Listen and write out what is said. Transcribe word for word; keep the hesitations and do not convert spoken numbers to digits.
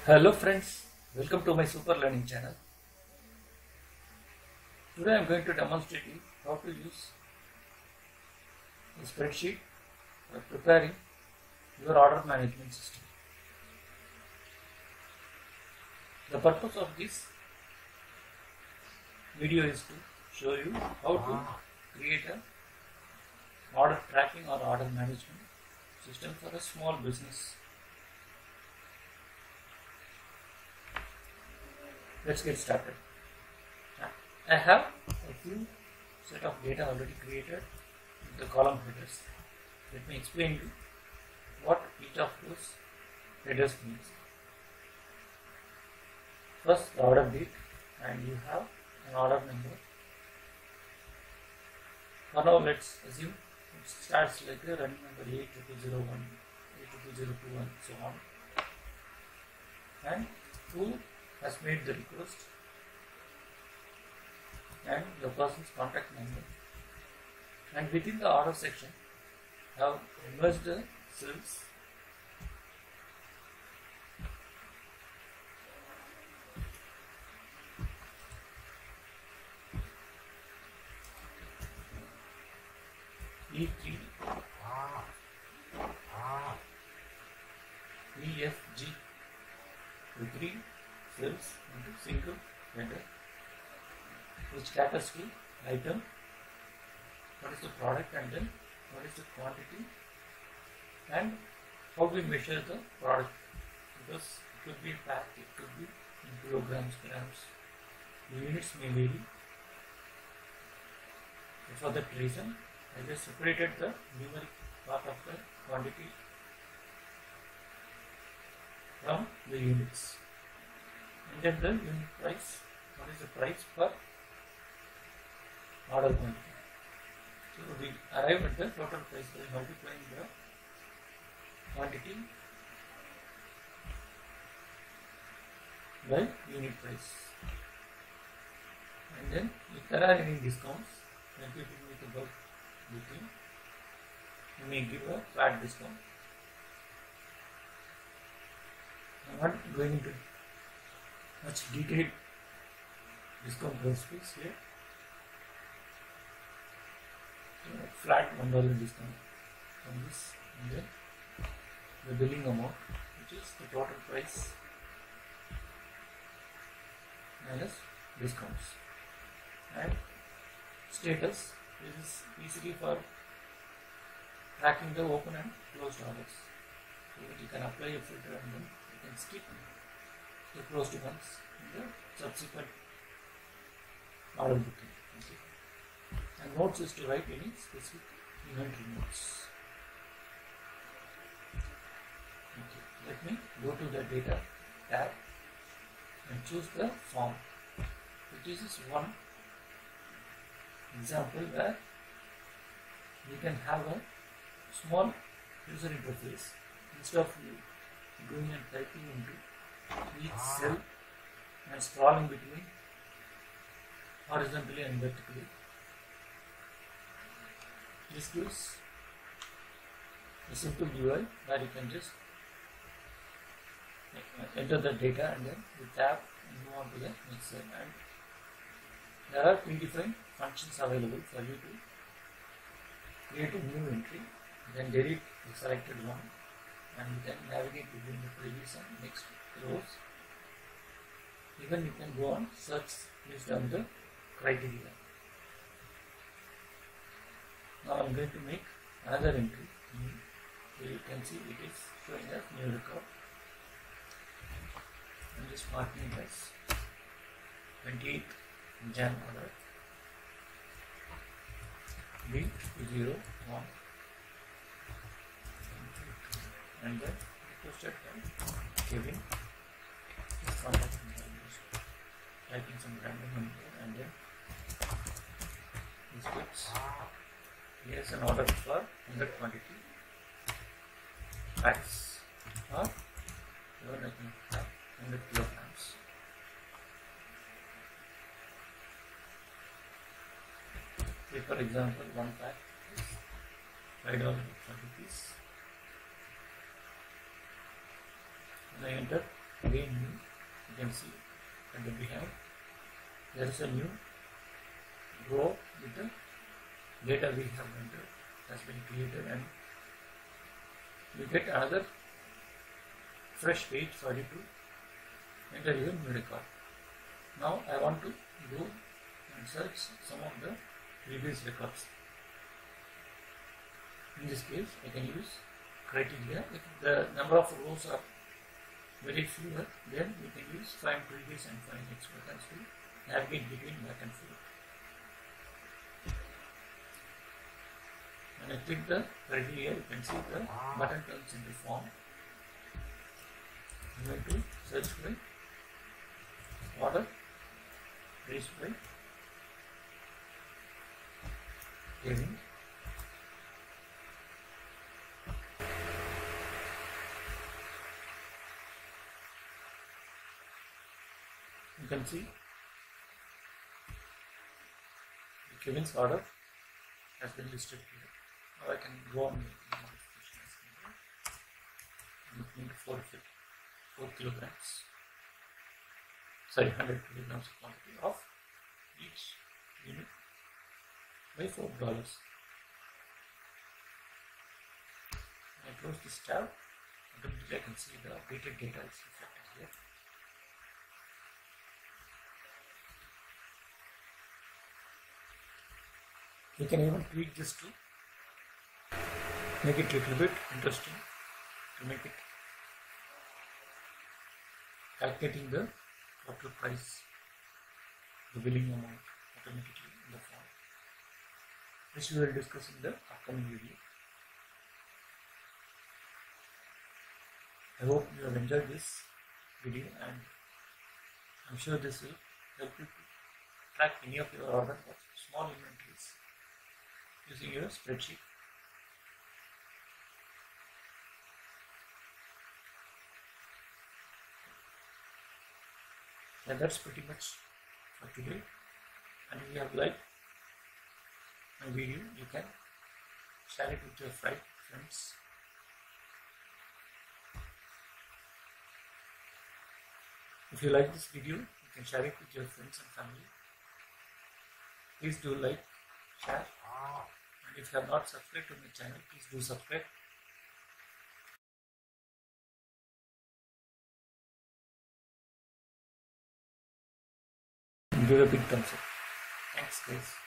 Hello friends, welcome to my super learning channel. Today I am going to demonstrate you how to use a spreadsheet for preparing your order management system. The purpose of this video is to show you how to create an order tracking or order management system for a small business. Let's get started. I have a few set of data already created with the column headers. Let me explain you what each of those headers means. First, the order date, and you have an order number. For now, let's assume it starts like a running number eight zero zero one, eight zero zero two, and so on. And who has made the request and the person's contact number, and within the order section have merged the cells E three, E F G, the three cells into single header, which caters to item, what is the product, and then what is the quantity, and how we measure the product, because it could be packed, it could be in kilograms, grams, the units may vary. So for that reason, I just separated the numeric part of the quantity from the units. And then the unit price, what is the price per order quantity. So we arrive at the total price by multiplying the quantity by unit price. And then if there are any discounts, when people make a bulk booking, you may give a flat discount. I am not going into much detailed discount recipes here. So flat one dollar discount on this, and then the billing amount, which is the total price minus discounts. And status, this is easily for tracking the open and closed orders, so that you can apply a filter and then you can skip the closed ones in the subsequent order booking. Okay. And notes is to write any specific inventory notes. Okay. Let me go to the data tab and choose the form. So this is one example where you can have a small user interface. Instead of you going and typing into each cell and scrolling between horizontally and vertically, this gives a simple U I where you can just enter the data and then you tap and move on to the next cell. And there are predefined functions available for you to create a new entry, then delete the selected one, and you can navigate between the previous and next rows. Even you can go on search based on the criteria. Now I am going to make another entry. Here you can see it is showing as new record. I am just marking it as twenty-eighth Jan order B zero one, and then requested by Kevin. Contact information. Typing some random number, and then this gets here's an order for one hundred quantity packs, or even I can have one hundred kilograms. Say for example, one pack is five dollars and forty rupees. And I enter again new, you can see, and then we have there is a new row with the data we have entered has been created, and you get another fresh page for you to enter your new record. Now I want to go and search some of the previous records. In this case, I can use criteria. If the number of rows are very fewer, then we can use find previous and find next buttons to navigate between back and forth. When I click the criteria, you can see the button turns into form. I'm going to search by order, raised by Kevin. You can see the Kevin's order has been listed here. Now I can go on with the modification as well. I'm looking for four kilograms, sorry, one hundred kilograms of quantity of each unit by four dollars. When I close this tab, automatically I can see the updated data is reflected here. You can even tweak this to make it a little bit interesting, to make it calculating the total price, the billing amount automatically in the form. This we will discuss in the upcoming video. I hope you have enjoyed this video, and I'm sure this will help you to track any of your order of small inventories using your spreadsheet. And that's pretty much for today. And if you have liked my video, you can share it with your friends. If you like this video, you can share it with your friends and family. Please do like, share, and if you have not subscribed to my channel, please do subscribe. And give a big thumbs up. Thanks guys.